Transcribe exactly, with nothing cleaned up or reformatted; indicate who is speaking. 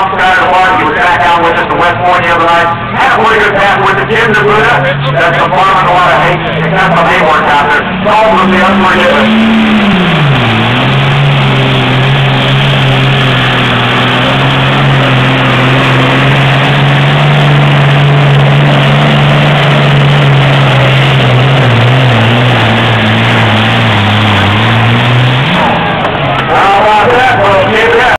Speaker 1: Saturday morning, he was back out with us in West Point the other night. Had a pretty good pass with the Jim the Buddha. That's the farming a lot of hay. That's some hay work out there. It's all from the other